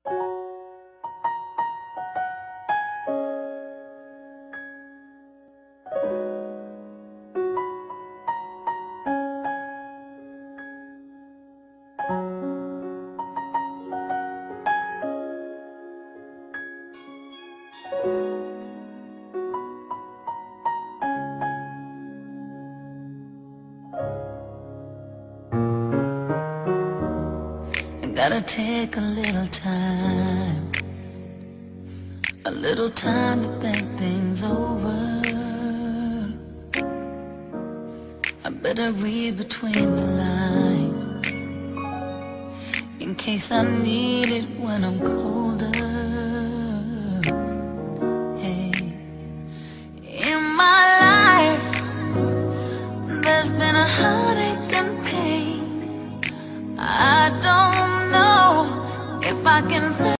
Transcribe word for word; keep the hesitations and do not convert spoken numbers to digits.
Gotta take a little time, a little time to think things over. I better read between the lines, in case I need it when I'm colder. Hey. In my life, there's been a heartache and pain. I don't know if I can